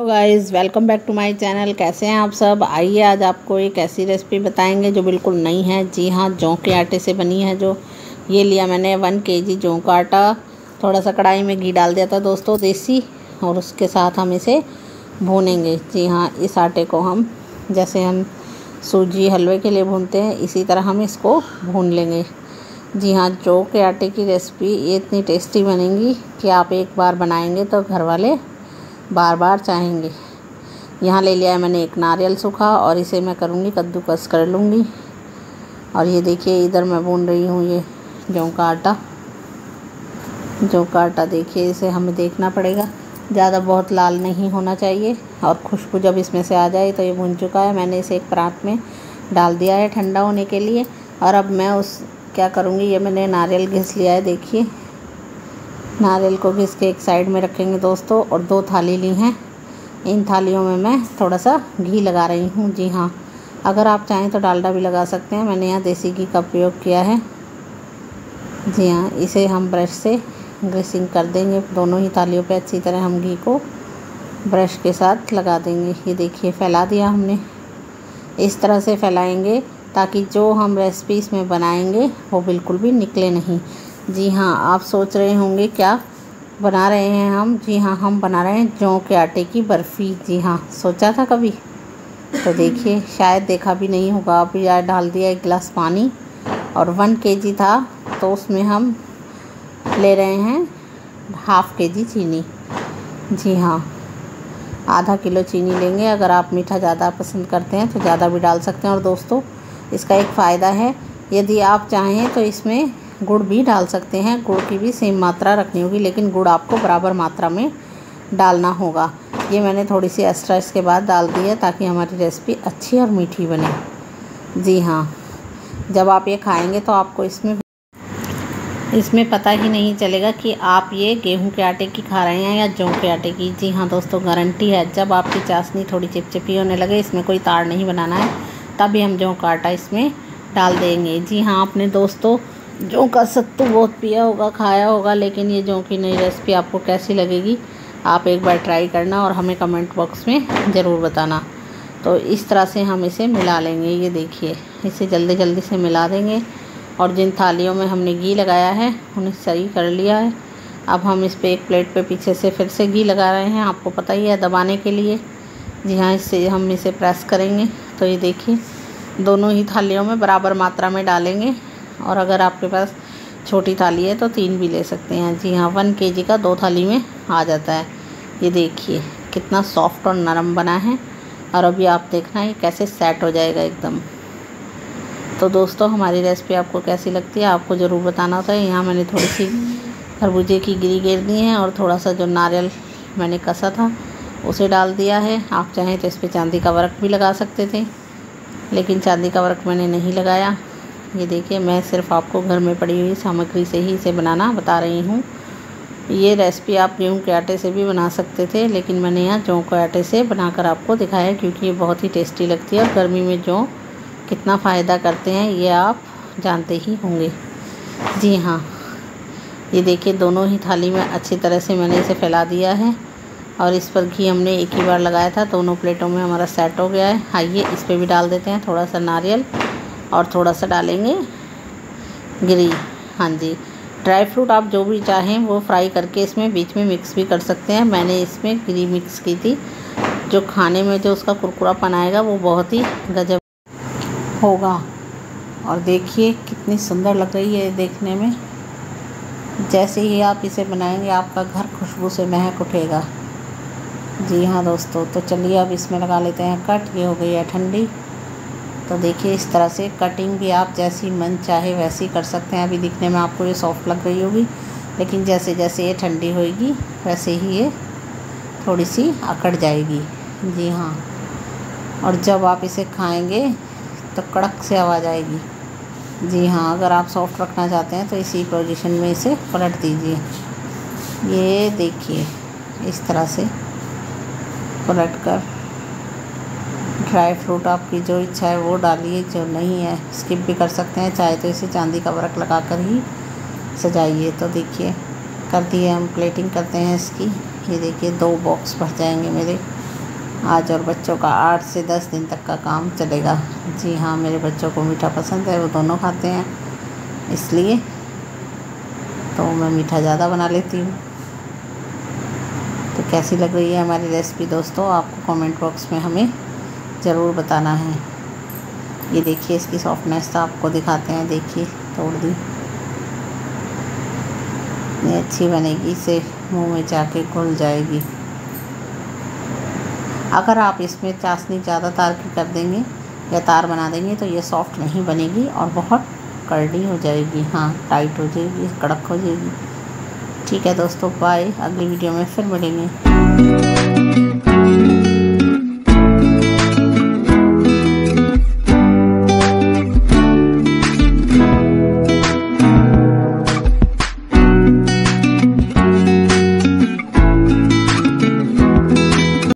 Guys, welcome back to my channel. कैसे हैं आप सब। आइए आज आपको एक ऐसी रेसिपी बताएंगे जो बिल्कुल नई है। जी हाँ, जौ के आटे से बनी है। जो ये लिया मैंने 1 केजी जौ का आटा। थोड़ा सा कढ़ाई में घी डाल दिया था दोस्तों देसी, और उसके साथ हम इसे भूनेंगे। जी हाँ, इस आटे को हम जैसे हम सूजी हलवे के लिए भूनते हैं, इसी तरह हम इसको भून लेंगे। जी हाँ, जौ के आटे की रेसिपी ये इतनी टेस्टी बनेगी कि आप एक बार बनाएंगे तो घर वाले बार बार चाहेंगे। यहाँ ले लिया है मैंने एक नारियल सूखा, और इसे मैं करूँगी कद्दूकस कर लूँगी। और ये देखिए, इधर मैं भून रही हूँ ये जौ का आटा। जौ का आटा देखिए, इसे हमें देखना पड़ेगा, ज़्यादा बहुत लाल नहीं होना चाहिए। और खुशबू जब इसमें से आ जाए तो ये भून चुका है। मैंने इसे एक परात में डाल दिया है ठंडा होने के लिए। और अब मैं क्या करूँगी, ये मैंने नारियल घिस लिया है। देखिए, नारियल को घिस के एक साइड में रखेंगे दोस्तों। और 2 थाली ली हैं, इन थालियों में मैं थोड़ा सा घी लगा रही हूँ। जी हाँ, अगर आप चाहें तो डालडा भी लगा सकते हैं। मैंने यहाँ देसी घी का प्रयोग किया है। जी हाँ, इसे हम ब्रश से ग्रीसिंग कर देंगे। दोनों ही थालियों पे अच्छी तरह हम घी को ब्रश के साथ लगा देंगे। ये देखिए, फैला दिया हमने। इस तरह से फैलाएंगे ताकि जो हम रेसिपी इसमें बनाएंगे वो बिल्कुल भी निकले नहीं। जी हाँ, आप सोच रहे होंगे क्या बना रहे हैं हम। जी हाँ, हम बना रहे हैं जौ के आटे की बर्फ़ी। जी हाँ, सोचा था कभी तो देखिए, शायद देखा भी नहीं होगा। अभी यार डाल दिया 1 गिलास पानी, और 1 केजी था तो उसमें हम ले रहे हैं ½ केजी चीनी। जी हाँ, आधा किलो चीनी लेंगे। अगर आप मीठा ज़्यादा पसंद करते हैं तो ज़्यादा भी डाल सकते हैं। और दोस्तों, इसका एक फ़ायदा है, यदि आप चाहें तो इसमें गुड़ भी डाल सकते हैं। गुड़ की भी सेम मात्रा रखनी होगी, लेकिन गुड़ आपको बराबर मात्रा में डालना होगा। ये मैंने थोड़ी सी एक्स्ट्रा इसके बाद डाल दी है ताकि हमारी रेसिपी अच्छी और मीठी बने। जी हाँ, जब आप ये खाएंगे तो आपको इसमें पता ही नहीं चलेगा कि आप ये गेहूं के आटे की खा रहे हैं या जौ के आटे की। जी हाँ दोस्तों, गारंटी है। जब आपकी चाशनी थोड़ी चिपचिपी होने लगे, इसमें कोई तार नहीं बनाना है, तभी हम जौ का आटा इसमें डाल देंगे। जी हाँ, आपने दोस्तों जौ का सत्तू बहुत पिया होगा, खाया होगा, लेकिन ये जौ की नई रेसिपी आपको कैसी लगेगी, आप एक बार ट्राई करना और हमें कमेंट बॉक्स में ज़रूर बताना। तो इस तरह से हम इसे मिला लेंगे। ये देखिए, इसे जल्दी जल्दी से मिला देंगे। और जिन थालियों में हमने घी लगाया है उन्हें सही कर लिया है। अब हम इस पे एक प्लेट पे पीछे से फिर से घी लगा रहे हैं, आपको पता ही है, दबाने के लिए। जी हाँ, इससे हम इसे प्रेस करेंगे। तो ये देखिए, दोनों ही थालियों में बराबर मात्रा में डालेंगे। और अगर आपके पास छोटी थाली है तो 3 भी ले सकते हैं। जी हाँ, 1 केजी का 2 थाली में आ जाता है। ये देखिए कितना सॉफ्ट और नरम बना है। और अभी आप देखना ये कैसे सेट हो जाएगा एकदम। तो दोस्तों, हमारी रेसिपी आपको कैसी लगती है आपको ज़रूर बताना होता है। यहाँ मैंने थोड़ी सी खरबूजे की गिरी घेर दी है, और थोड़ा सा जो नारियल मैंने कसा था उसे डाल दिया है। आप चाहें तो इस पर चांदी का वर्क भी लगा सकते थे, लेकिन चांदी का वर्क मैंने नहीं लगाया। ये देखिए, मैं सिर्फ आपको घर में पड़ी हुई सामग्री से ही इसे बनाना बता रही हूँ। ये रेसिपी आप गेहूं के आटे से भी बना सकते थे, लेकिन मैंने यहाँ जौ के आटे से बनाकर आपको दिखाया, क्योंकि ये बहुत ही टेस्टी लगती है। और गर्मी में जौ कितना फ़ायदा करते हैं ये आप जानते ही होंगे। जी हाँ, ये देखिए, दोनों ही थाली में अच्छी तरह से मैंने इसे फैला दिया है। और इस पर घी हमने एक ही बार लगाया था। दोनों प्लेटों में हमारा सेट हो गया है। आइए इस पर भी डाल देते हैं थोड़ा सा नारियल, और थोड़ा सा डालेंगे गिरी। हाँ जी, ड्राई फ्रूट आप जो भी चाहें वो फ्राई करके इसमें बीच में मिक्स भी कर सकते हैं। मैंने इसमें गिरी मिक्स की थी। जो खाने में जो उसका कुरकुरापन आएगा वो बहुत ही गजब होगा। और देखिए कितनी सुंदर लग रही है देखने में। जैसे ही आप इसे बनाएंगे आपका घर खुशबू से महक उठेगा। जी हाँ दोस्तों, तो चलिए अब इसमें लगा लेते हैं कट। ये हो गई है ठंडी। तो देखिए, इस तरह से कटिंग भी आप जैसी मन चाहे वैसी कर सकते हैं। अभी दिखने में आपको ये सॉफ्ट लग रही होगी, लेकिन जैसे जैसे ये ठंडी होएगी वैसे ही ये थोड़ी सी अकड़ जाएगी। जी हाँ, और जब आप इसे खाएंगे तो कड़क से आवाज़ आएगी। जी हाँ, अगर आप सॉफ्ट रखना चाहते हैं तो इसी पोजीशन में इसे पलट दीजिए। ये देखिए, इस तरह से पलट कर ड्राई फ्रूट आपकी जो इच्छा है वो डालिए, जो नहीं है स्किप भी कर सकते हैं। चाहे तो इसे चांदी का वर्क लगा कर ही सजाइए। तो देखिए, कर दिए हम प्लेटिंग करते हैं इसकी। ये देखिए, 2 बॉक्स भर जाएंगे मेरे। आज और बच्चों का 8 से 10 दिन तक का काम चलेगा। जी हाँ, मेरे बच्चों को मीठा पसंद है, वो दोनों खाते हैं, इसलिए तो मैं मीठा ज़्यादा बना लेती हूँ। तो कैसी लग रही है हमारी रेसिपी दोस्तों, आपको कमेंट बॉक्स में हमें ज़रूर बताना है। ये देखिए इसकी सॉफ्टनेस तो आपको दिखाते हैं, देखिए तोड़ दी, ये अच्छी बनेगी, इसे मुंह में जाके घुल जाएगी। अगर आप इसमें चाशनी ज़्यादा तार की कर देंगे या तार बना देंगे तो ये सॉफ्ट नहीं बनेगी और बहुत करड़ी हो जाएगी, हाँ टाइट हो जाएगी, कड़क हो जाएगी। ठीक है दोस्तों, बाय, अगली वीडियो में फिर मिलेंगे।